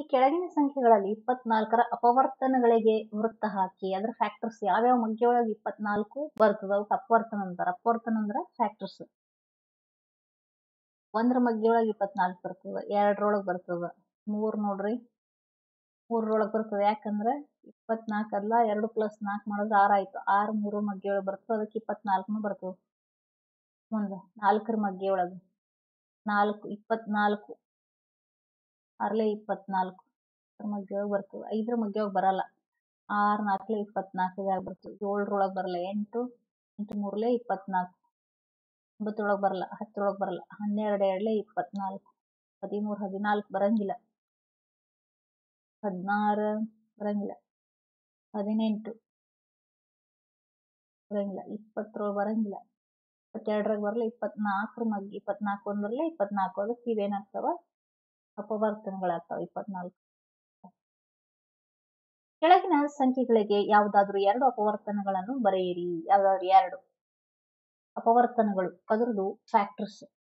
ಕೆಳಗಿನ ಸಂಖ್ಯೆಗಳಲ್ಲಿ 24ರ ಅಪವರ್ತನಗಳಿಗೆ ವೃತ್ತ ಹಾಕಿ. ಅದ್ರ ಫ್ಯಾಕ್ಟರ್ಸ್ ಯಾವ್ಯಾವ ಮಗ್ಗಿ ಒಳಗೆ 24 ಬರ್ತದ ಅವಕ್ಕೆ ಅಪವರ್ತನ ಅಂತಾರ. ಅಪವರ್ತನ ಅಂದ್ರ ಫ್ಯಾಕ್ಟರ್ಸ್. 1ರ ಮಗ್ಗಿ ಒಳಗೆ 24 ಬರ್ತದ, 2ರೊಳಗೆ ಬರ್ತದ, 3 ನೋಡ್ರಿ 3ರೊಳಗೆ ಬರ್ತದ. ಯಾಕಂದ್ರ 24 ಅಲ್ಲ, 2 + 4 ಮಾಡಿದ್ರೆ 6 ಆಯ್ತು. 6 3 ಮಗ್ಗಿ ಒಳಗೆ ಬರ್ತದ, ಅದಕ್ಕೆ 24ನು ಬರ್ತದ. ಮುಂದೆ 4ರ ಮಗ್ಗಿ ಒಳಗೆ 4 24 6 24 ಮಗ್ಗಿ ಒಳಗೆ ಬರ್ತದ. 5ರ ಮಗ್ಗಿ ಒಳಗೆ ಬರಲ್ಲ. 6 4 24 ಬರ್ತದೆ. 7ರೊಳಗೆ ಬರಲ್ಲ. 8 8 3 24 9ರೊಳಗೆ ಬರಲ್ಲ. 10ರೊಳಗೆ ಬರಲ್ಲ. 12 2 24 13 14 ಬರಂಗಿಲ್ಲ. 16 ಬರಂಗಿಲ್ಲ. 18 ಬರಂಗಿಲ್ಲ. 20ರೊಳಗೆ ಬರಂಗಿಲ್ಲ. 22ರಾಗ ಬರಲ್ಲ. 24ರ ಮಗ್ಗಿ 24 ಒಂದರಲ್ಲೇ 24 ಅದಕ್ಕೆ ಇವೇನಾಗ್ತಾವ ಅಪವರ್ತನಗಳಾಗ್ತಾವ. 24 ಕೆಳಗಿನ ಸಂಖ್ಯೆಗಳಿಗೆ ಯಾವುದಾದ್ರೂ 2 ಅಪವರ್ತನಗಳನ್ನು ಬರೆಯಿರಿ. ಯಾವುದಾದ್ರೂ 2 ಅಪವರ್ತನಗಳು ಅದರದು ಫ್ಯಾಕ್ಟರ್ಸ್.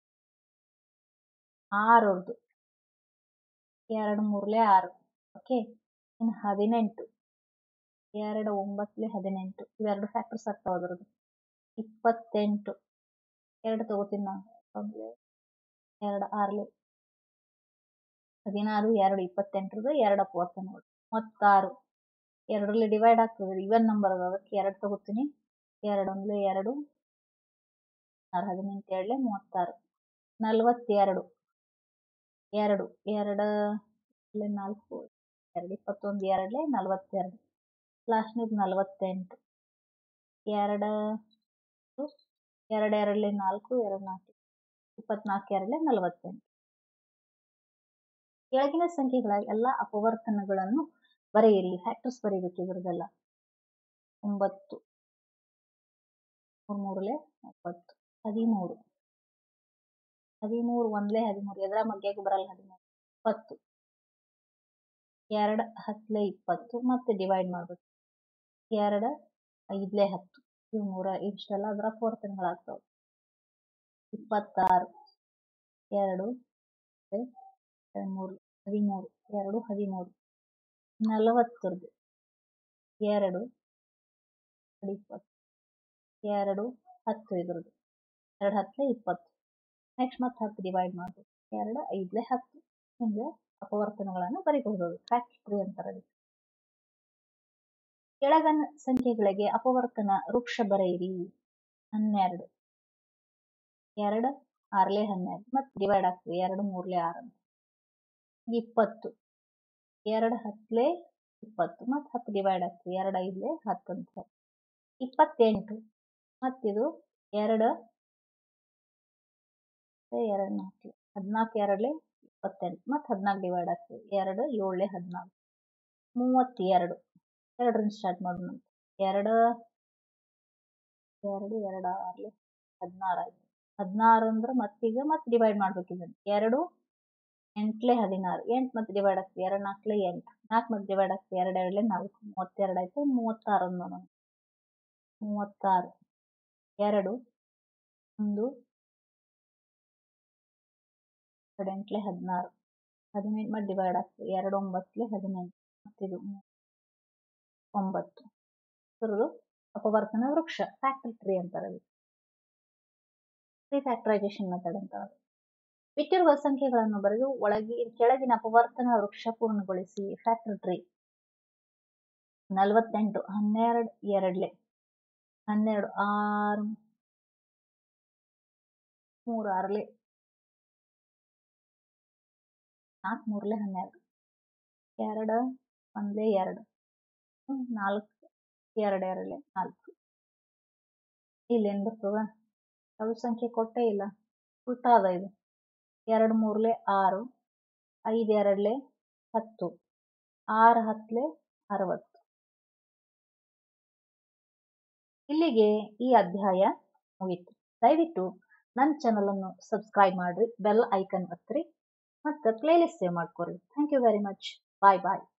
6ರದು 2 3 6 ಓಕೆ. ಇನ್ನು 18 2 9 18 ಇವೆರಡು ಫ್ಯಾಕ್ಟರ್ಸ್ ಆಗ್ತಾವ ಅದರದ್ದು. 28 2 ತಗೋತೀನಿ ನಾನು. 2 6 16 2 28 2 ಅಪವರ್ತನಗಳು. 36 2ರಲ್ಲಿ ಡಿವೈಡ್ ಆಗ್ತದೆ. ಇವನ್ ನಂಬರ್ ಅದ, ಅದಕ್ಕೆ 2 ತಗೋತೀನಿ. 2 1 2 18 2 36 42 2 2 4 2 21 2 42 ಲಾಸ್ಟ್ನೇದು 48 2 2 2 4 2 4 24 2 48. ಕೆಳಗಿನ ಸಂಖ್ಯೆಗಳ ಎಲ್ಲ ಅಪವರ್ತನಗಳನ್ನು ಬರೆಯಿರಿ. ಫ್ಯಾಕ್ಟರ್ಸ್ ಬರೀಬೇಕು ಇದ್ರದೆಲ್ಲ. 9 3 3 9 13 13 1 13 ಎದರ ಮಗ್ಗಿಯಾಗ ಬರಲ್ಲ. 13 20 2 10 20 ಮತ್ತೆ ಡಿವೈಡ್ ಮಾಡ್ಬೇಕು. 2 5 10 ಇವು 3 ಇಷ್ಟೆಲ್ಲ ಅದರ ಅಪವರ್ತನಗಳಾಗ್ತಾವ. 26 2 3 13 2 13 40 2 20 2 10 ಇದ್ರದ್ದು 2 10 20. ನೆಕ್ಸ್ಟ್ ಮತ್ತೆ 10 ಡಿವೈಡ್ ಮಾಡಬೇಕು. 2 5 10 ಹಿಂಗೆ ಅಪವರ್ತನಗಳನ್ನು ಬರೀಬಹುದು. ಫ್ಯಾಕ್ಟರಿ ಅಂತಾರೆ. ಕೆಳಗನ ಸಂಖ್ಯೆಗಳಿಗೆ ಅಪವರ್ತನ ವೃಕ್ಷ ಬರೆಯಿರಿ. 12 2 6 12 ಮತ್ತೆ ಡಿವೈಡ್ ಆಗ್ತದೆ. 2 3 6 ಅಂತ. 20 2 10 20 ಮತ್ತೆ 10 ಡಿವೈಡ್ ಆಗ್ತದೆ. 2 5 10 ಅಂತ. 28 ಮತ್ತಿದು 2 2 4 14 2 28 ಮತ್ತೆ 14 ಡಿವೈಡ್ ಆಗ್ತದೆ. 2 7 14 32 2ರಿಂದ ಸ್ಟಾರ್ಟ್ ಮಾಡೋಣ. 2 2 2 6 16 ಆಯ್ತು. 16 ಅಂದ್ರೆ ಮತ್ತೀಗ ಮತ್ತೆ ಡಿವೈಡ್ ಮಾಡ್ಬೇಕು. ಇದನ್ನು 2 8 16 8 ಮತ್ತೆ ಡಿವೈಡ್ ಆಗ್ತದೆ. 2 4 8 4 ಮತ್ತೆ ಡಿವೈಡ್ ಆಗ್ತದೆ. 2 2 4 32 ಆಯ್ತು. 36 ನೋಡೋಣ. 36 2 1 2 8 16 18 ಮತ್ತೆ ಡಿವೈಡ್ ಆಗ್ತದೆ. 2 9 18 ಮತ್ತಿದು 9 ಇದ್ರದ್ದು ಅಪವರ್ತನ ವೃಕ್ಷ. ಫ್ಯಾಕ್ಟರ್ ಟ್ರೀ ಅಂತಾರೆ. ಫ್ಯಾಕ್ಟರೈಸೇಷನ್ ಮೆಥಡ್ ಅಂತಾರೆ. ಬಿಟ್ಟಿರುವ ಸಂಖ್ಯೆಗಳನ್ನು ಬರೆದು ಕೆಳಗಿನ ಅಪವರ್ತನ ವೃಕ್ಷ ಪೂರ್ಣಗೊಳಿಸಿ. ಫ್ಯಾಕ್ಟರ್ ಟ್ರೀ 48 12 2 12 6 3 6 4 3 12 2 1 2 4 2 2 4 ಇಲ್ಲೇನು ಬರ್ತದ? ಯಾವ ಸಂಖ್ಯೆ ಕೊಟ್ಟೇ ಇಲ್ಲ. ಉಲ್ಟಾ ಅದ ಇದು. 2 3 6 5 2 10 6 10 60. ಇಲ್ಲಿಗೆ ಈ ಅಧ್ಯಾಯ ಮುಗಿತು. ದಯವಿಟ್ಟು ನನ್ನ ಚಾನಲ್ ಅನ್ನು ಸಬ್ಸ್ಕ್ರೈಬ್ ಮಾಡ್ರಿ, ಬೆಲ್ ಐಕನ್ ಒತ್ತಿರಿ ಮತ್ತು ಪ್ಲೇಲಿಸ್ಟ್ ಸೇವ್ ಮಾಡ್ಕೊರಿ. Thank you very much. Bye bye.